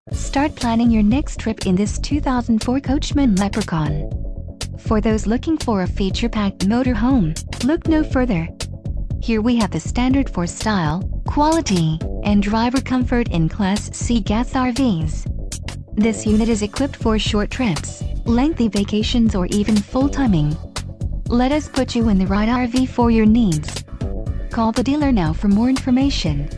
Start planning your next trip in this 2004 Coachmen Leprechaun. For those looking for a feature-packed motorhome, look no further. Here we have the standard for style, quality, and driver comfort in Class C gas RVs. This unit is equipped for short trips, lengthy vacations, or even full timing. Let us put you in the right RV for your needs. Call the dealer now for more information.